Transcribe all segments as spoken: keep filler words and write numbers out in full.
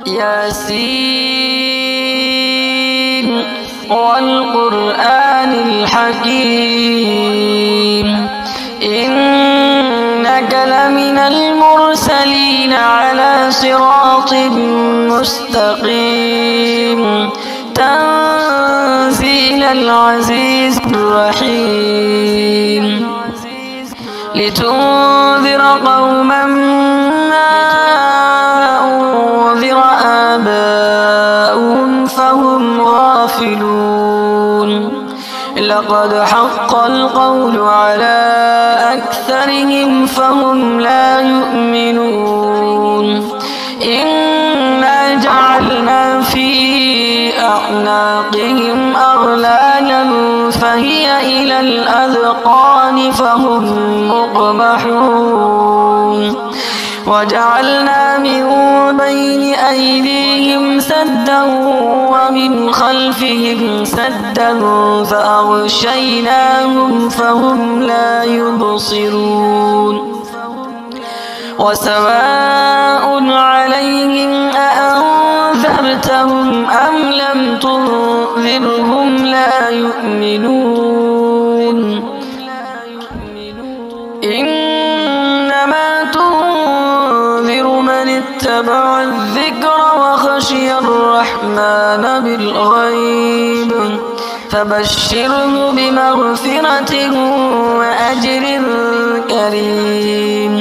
ياسين والقرآن الحكيم إنك لمن المرسلين على صراط مستقيم تنزيل العزيز الرحيم لتنذر قوما ما أنذر آباؤهم فهم غافلون لقد حق القول على أكثرهم فهم لا يؤمنون إنا جعلنا في أعناقهم أغلالا فهي إلى الأذقان فهم مقمحون وجعلنا من بين أيديهم سدا ومن خلفهم سدا فأغشيناهم فهم لا يبصرون وسواء عليهم أأنذرتهم أم لم تنذرهم لا يؤمنون إنما تنذر من اتبع الذكر وخشي الرحمن بالغيب فبشره بمغفرة وأجر كريم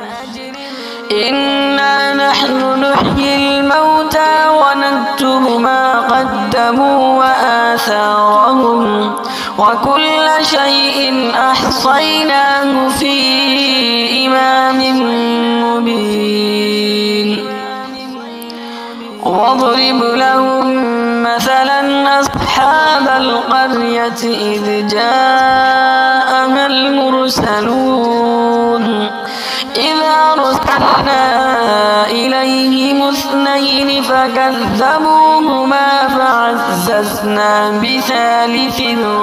إنا نحن نحيي الموتى ونكتب ما قدموا وآثارهم وكل شيء أحصيناه في إمام مبين واضرب لهم مثلا أصحاب القرية إذ جاءها المرسلون إذا أرسلنا إليهم اثنين فكذبوهما فعززنا بثالث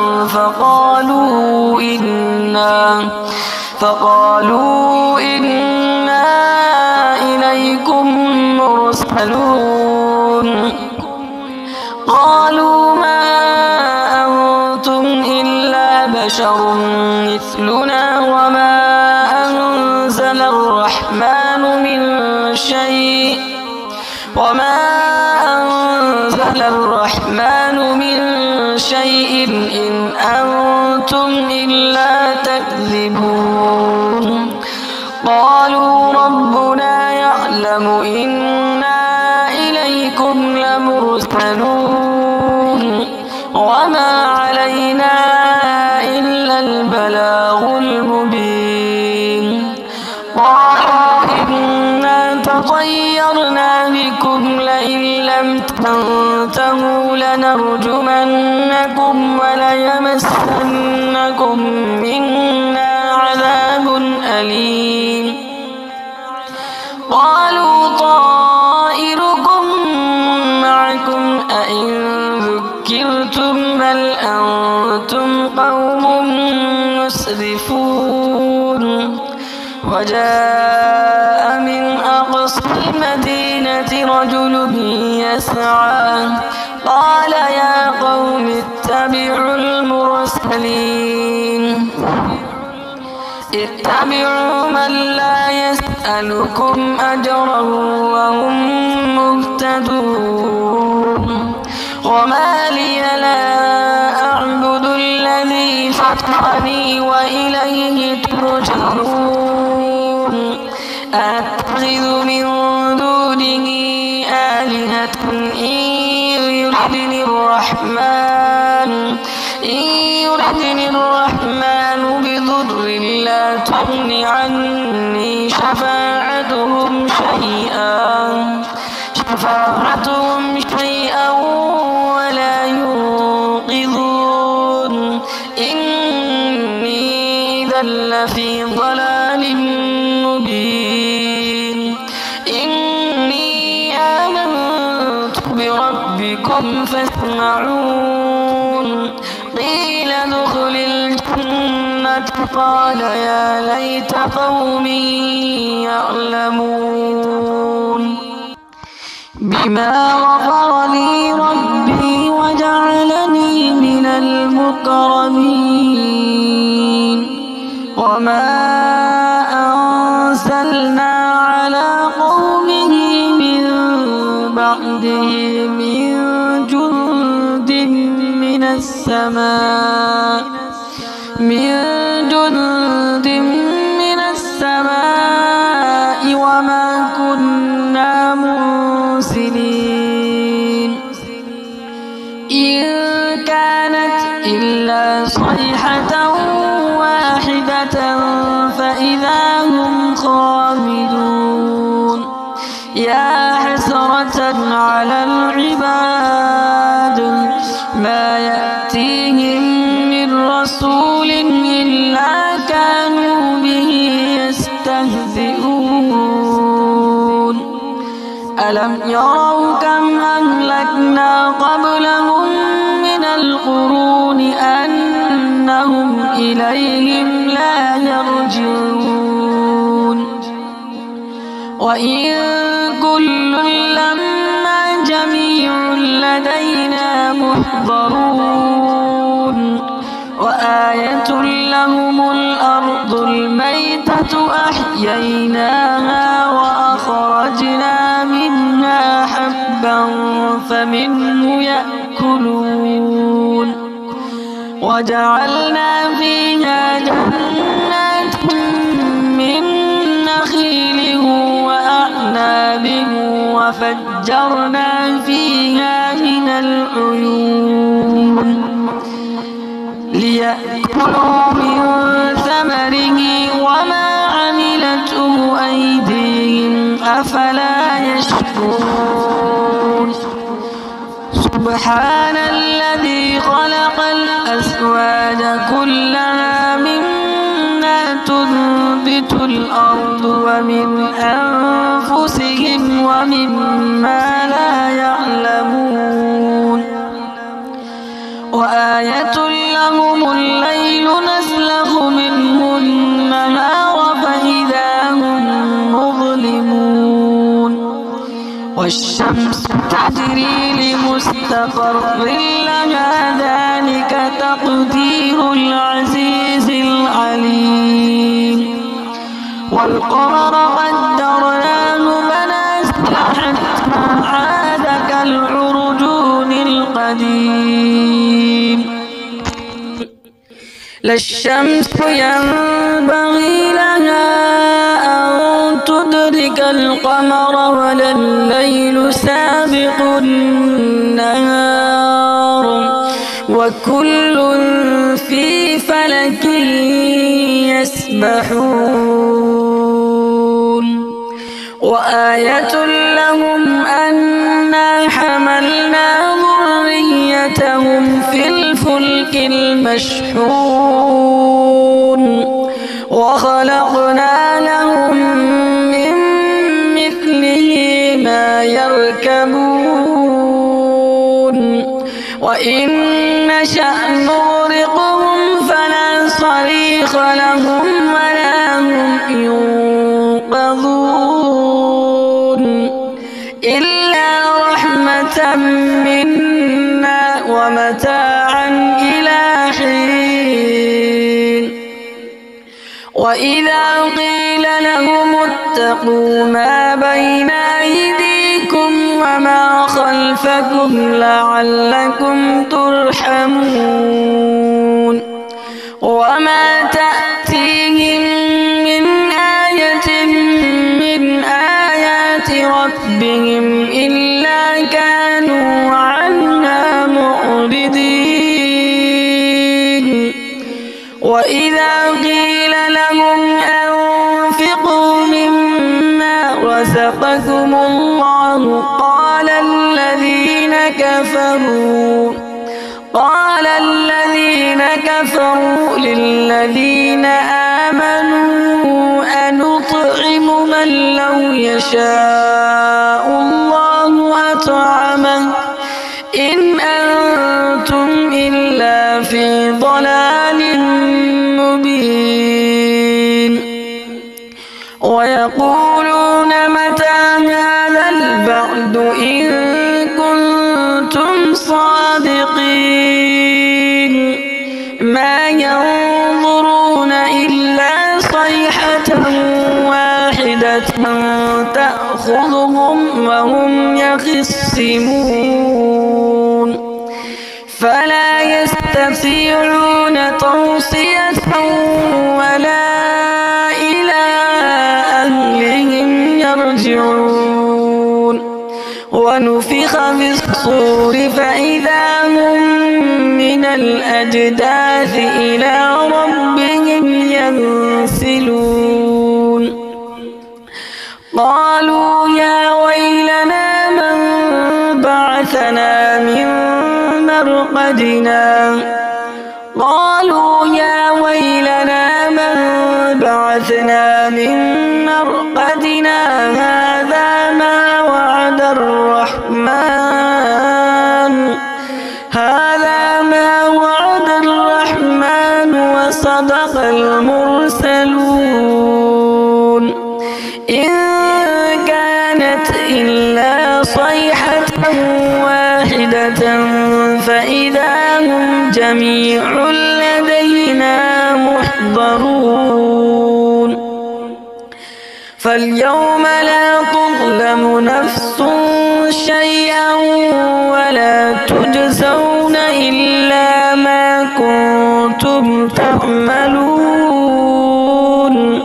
فقالوا إنا فقالوا إنا إليكم مرسلون قالوا ما أنتم إلا بشر مثلنا وما أنزل الرحمن من شيء وما أنزل الرحمن من شيء إن أنتم إلا تكذبون قالوا ربنا يعلم إنا إليكم لمرسلون وما علينا إلا البلاغ المبين قالوا إنا تطيرنا بكم لئن لم تنتهوا لنرجمنكم وليمسنكم منا عذاب أليم قالوا طائركم معكم أئن ذكرتم بل أنتم قوم مسرفون وجاء من أقصى المدينة رجل يسعى قال يا قوم اتبعوا المرسلين اتبعوا من لا يسألكم أجرا وهم مهتدون وما لي لا أعبد الذي فطرني وإليه ترجعون أتخذ من دونه آلهة إن يردني الرحمن إن يردني الرحمن بضر لا تغن عني شفاعتهم شيئا شفاعتهم شيئا ولا ينقذون إني إذا لفي ضلال مبين إني آمنت بربكم فاسمعون قيل ادخل الجنة قال يا ليت قومي يعلمون بما غفر لي ربي وجعلني من المكرمين. وما أرسلنا على قومه من بعده من جند من السماء من جند من السماء وما كنا مرسلين. إن كانت إلا صيحة واحدة فإذا هم خامدون. يا حسرة على العباد ما يأتيهم من رسول إلا كانوا به يستهزئون. ألم يروا كم أهلكنا قبلهم من القرون أنهم إليهم لا يرجعون. وإن كل لما جميع لدينا محضرون. وآية لهم الأرض الميتة أحييناها وأخرجنا منها حبا فمنه يأكلون. وجعلنا فيها جنات من نخيل وأعناب وفجرنا فيها من العيون ليأكلوا من ثمره وما عملته أيديهم أفلا يشكرون. سبحان الذي خلق الأزواج كلها مما تنبت الأرض ومن أنفسهم ومما لا يعلمون. وآية لهم الليل نسلخ منه النهار فإذا هم مظلمون. والشمس تجري لمستقر لها ذلك تقدير العزيز العليم. والقمر قدرناه منازل حتى عاد كالعرجون القديم. لا الشمس ينبغي لها أن تدرك القمر ولا الليل سابق النهار وكل في فلك يسبحون. وآية لهم أنا حملنا ذريتهم في الفلك المشحون وخلقنا لهم من مثله ما يركبون. وإن نشأ نغرقهم فلا صريخ لهم ولا هم ينقذون إلا رحمة منا ومتاعا إلى حين. وإذا قيل لهم اتقوا ما بين أيديكم وما خلفكم لعلكم ترحمون. وما تأتيهم من آية من آيات ربهم إلا كانوا عنها معرضين. وإذا قيل لهم أنفقوا مما رزقكم الله قال الذين كفروا قال الذين كفروا للذين آمنوا أنطعم من لو يشاء الله أطعمه إن أنتم إلا في ضلال مبين. ويقولون متى هذا البعد بعد إن كنتم صادقين ما ينظرون إلا صيحة واحدة تأخذهم وهم يخصمون فلا يستطيعون توصية ولا إلى أهلهم يرجعون ونفخ في الصور فإذا هم من الأجداث إلى ربهم ينسلون قالوا يا ويلنا من بعثنا من مرقدنا قالوا يا ويلنا من بعثنا من مرقدنا هذا ما وعد الرحمن هذا ما وعد الرحمن وصدق المرسلون إن كانت إلا صيحة واحدة فإذا هم جميع لدينا محضرون فاليوم لا تظلم نفس شيئا ولا تجزون إلا ما كنتم تعملون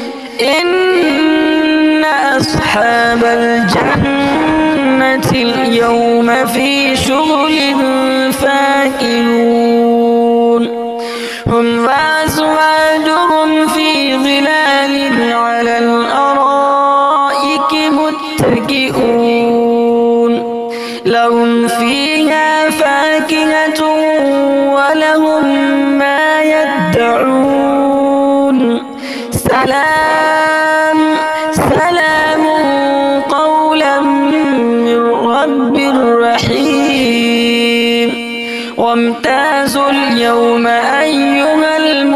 إن أصحاب الجنة اليوم في شغل فاكهون هم وأزواجهم في ظلال على الأرائك متكئون لهم فيها فاكهة ولهم ما يدعون سلام سلام قولا من رب رحيم وامتازوا اليوم أيها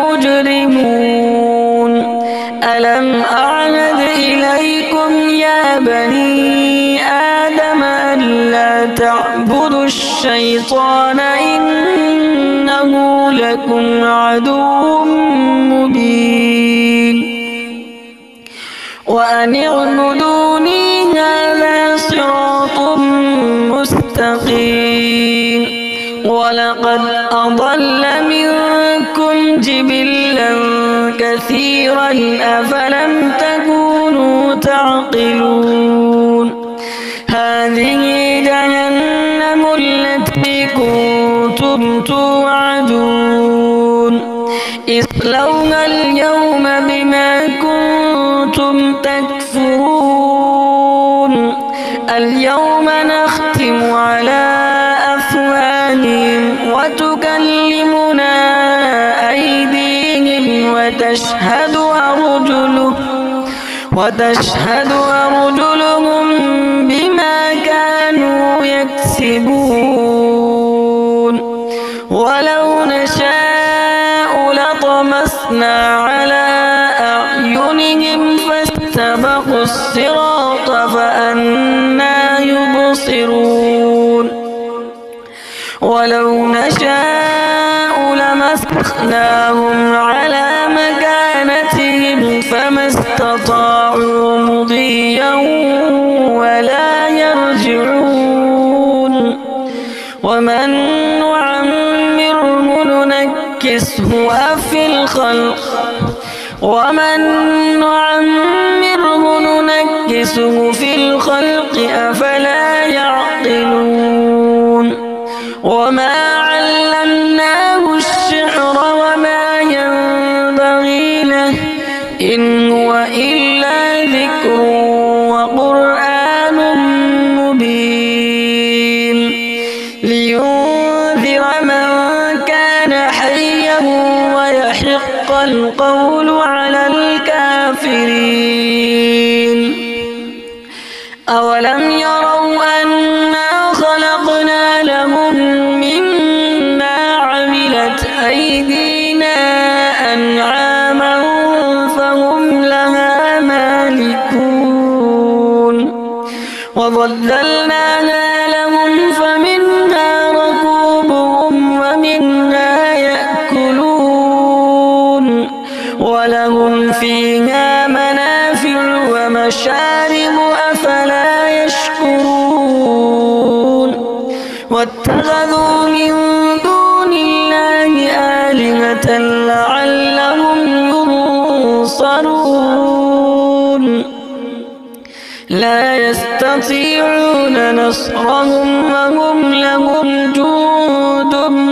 المجرمون ألم أعهد إليكم يا بني آدم ألا تعبدوا الشيطان إنه لكم عدو مبين وأن اعبدوني هذا صراط مستقيم ولقد أضل منكم جبلا كثيرا أفلم تكونوا تعقلون هذه جهنم التي كنتم توعدون اصلوها اليوم بما كنتم تكفرون اليوم نختم على أفواههم وتكلمنا أيديهم وتشهد أرجلهم وتشهد أرجلهم بما كانوا يكسبون ولو نشاء لطمسنا على أعينهم فاستبقوا الصراط فأنى يبصرون ولو نشاء لمسخناهم على مكانتهم فما استطاعوا مضيا ولا يرجعون ومن نعمره ننكسه في الخلق ومن نعمره ننكسه في الخلق أفلا يعقلون وما علمناه الشعر وما ينبغي له إن هو إلا ذكر وقرآن مبين لينذر من كان حيا ويحق القول على الكافرين أولم يروا أنا خلقنا لهم مما عملت أيدينا أنعاما فهم لها مالكون وظللنا فَذَلَّلْنَاهَا لَهُمْ فَمِنْهَا رَكُوبُهُمْ وَمِنْهَا يَأْكُلُونَ وَلَهُمْ فِيهَا مَنَافِعُ وَمَشَارِبُ أَفَلَا يَشْكُرُونَ وَاتَّخَذُوا مِن دُونِ اللَّهِ آلِهَةً لَعَلَّهُمْ يُنصَرُونَ لَا يَسْتَطِيعُونَ نَصْرَهُمْ وَهُمْ لَهُمْ جُندٌ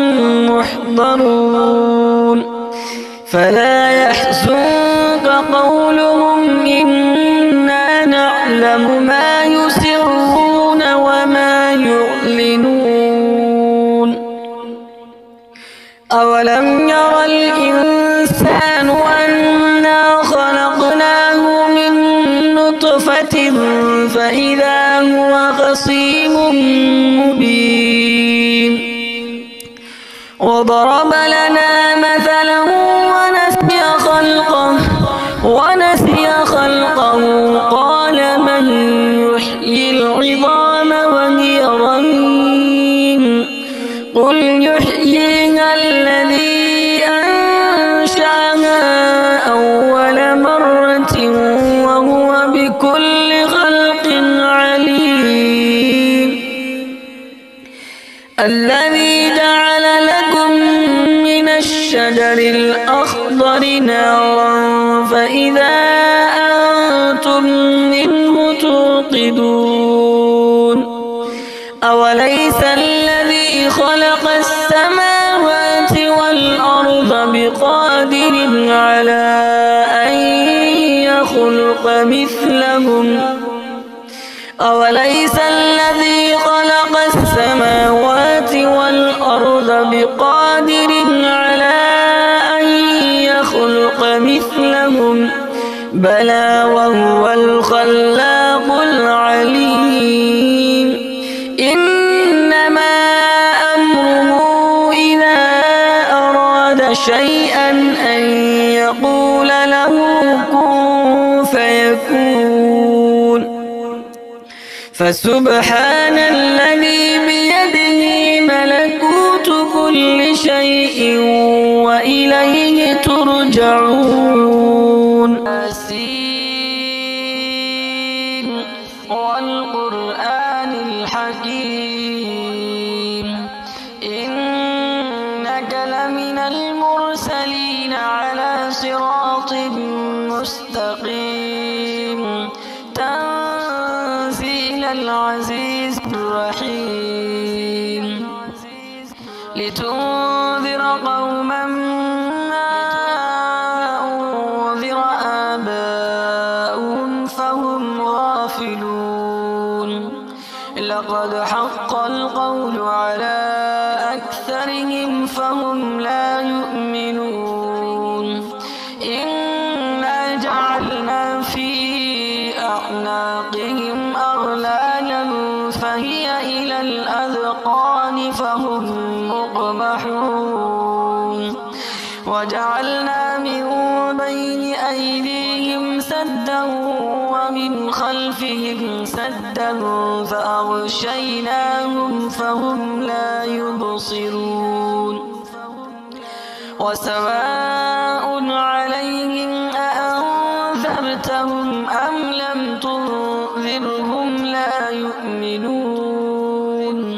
مُّحْضَرُونَ فَلَا يَحْزُنكَ قَوْلُهُمْ إِنَّا نَعْلَمُ مَا يُسِرُّونَ وَمَا يُعْلِنُونَ أَوَلَمْ يَرَ الْإِنسَانُ أَنَّا خَلَقْنَاهُ مِن نُّطْفَةٍ فَإِذَا هُوَ خَصِيمٌ مُّبِينٌ وَضَرَبَ لَنَا مَثَلًا وَنَسِيَ خَلْقَهُ وَنَسِيَ خَلْقَهُ قَالَ مَن يُحْيِي الْعِظَامَ وَهِيَ رَمِيمٌ قُلْ يُحْيِيهَا الَّذِي أَنشَأَهَا أَوَّلَ مَرَّةٍ وَهُوَ بِكُلِّ خَلْقٍ عَلِيمٌ الَّذِي جَعَلَ لَكُم مِّنَ الشَّجَرِ الْأَخْضَرِ نَارًا فَإِذَا أَنتُم مِّنْهُ تُوقِدُونَ أَوَلَيْسَ الَّذِي خَلَقَ السَّمَاوَاتِ وَالْأَرْضَ بِقَادِرٍ عَلَىٰ أَن يَخْلُقَ مِثْلَهُمْ أَوَلَيْسَ الَّذِي خَلَقَ السَّمَاوَاتِ وَالْأَرْضَ بِقَادِرٍ عَلَىٰ أَن يَخْلُقَ مِثْلَهُم بَلَىٰ وَهُوَ الْخَلَّاقُ الْعَلِيمُ إِنَّمَا أَمْرُهُ إِذَا أَرَادَ شَيْئًا أَن يَقُولَ لَهُ كُن فَيَكُونُ فَسُبْحَانَ الَّذِي بِيَدِهِ مَلَكُوتُ كُلِّ شَيْءٍ وَإِلَيْهِ تُرْجَعُونَ ياسين وَالْقُرْآنِ الْحَكِيمِ إِنَّكَ لَمِنَ الْمُرْسَلِينَ عَلَىٰ صِرَاطٍ مُّسْتَقِيمٍ تنزيل العزيز الرحيم لتنذر قوما ما أنذر آباؤهم فهم غافلون لقد حق القول على أكثرهم فهم لا يؤمنون إنا جعلنا في أعناقهم أغلالا فهي إلى الأذقان فهم مقمحون وجعلنا من بين أيديهم سدا ومن خلفهم سدا فأغشيناهم فهم لا يبصرون وسواء عليهم أأنذرتهم أم لم تنذرهم لا يؤمنون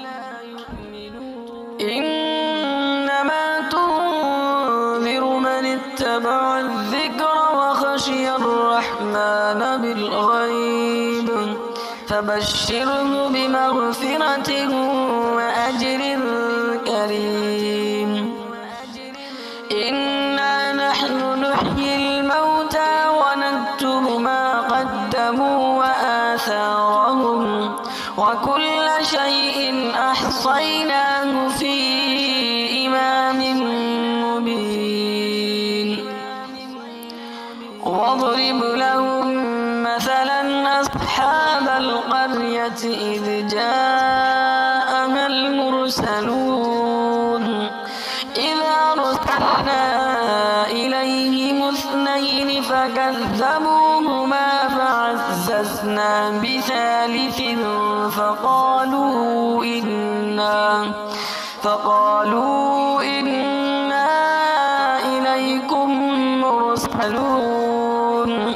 إنما تنذر من اتبع الذكر وخشي الرحمن بالغيب فبشره بمغفرة وأجر كريم إنا نحن نحيي الموتى ونكتب ما قدموا وآثارهم وكل شيء أحصيناه في إمام مبين واضرب لهم مثلا أصحاب القرية إذ جاءها المرسلون إذ أرسلنا إليهم اثنين فكذبوهما فعززنا فحدثنا بثالث فقالوا إنا فقالوا إنا إليكم مرسلون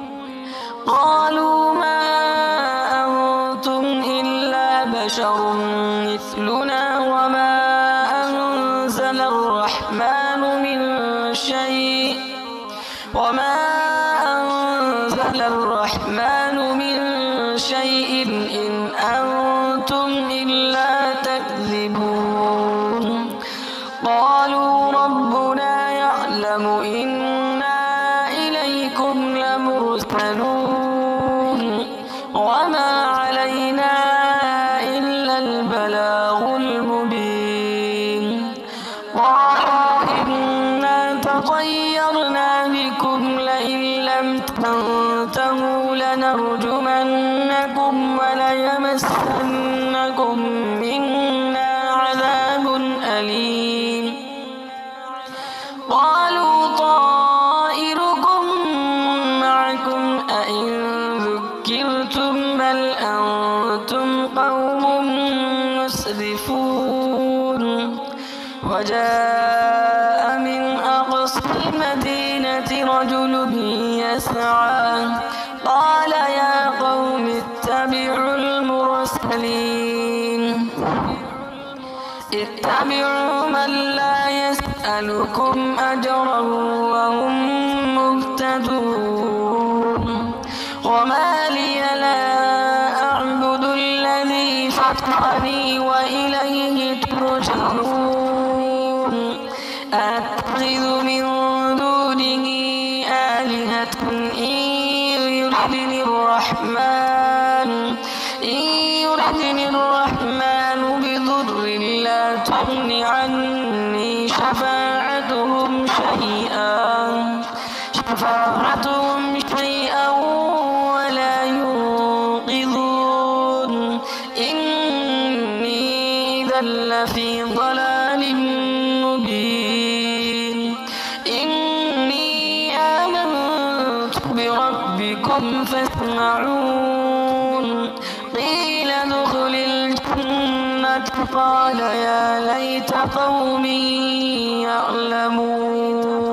قالوا ما أنتم إلا بشر مثلنا وما أنزل الرحمن من شيء وما أنزل الرحمن من شيء إن أنتم إلا تكذبون قالوا ربنا يعلم إنا إليكم لمرسلون وما علينا إلا البلاغ المبين قالوا إنا تطيرنا بكم لئن لم تنتهوا لنرجمنكم وليمسنكم منا عذاب أليم قالوا طائركم معكم أئن ذكرتم بل أنتم قوم مسرفون وجاء من أقصى المدينة رجل يسعى قال يا قوم اتبعوا المرسلين اتبعوا من لا يسألكم أجرا وهم مهتدون وما لي لا أعبد الذي فطرني وإليه ترجعون أتخذ من دونه آلهة إن يردني الرحمن إن يردني الرحمن بضر لا تغن عني شفاعتهم شيئا شفاعتهم شيئا ولا ينقذون إني إذا لفي ضلال مبين إني آمنت بربكم فاسمعون قيل ادخل الجنة قال يا ليت قومي يعلمون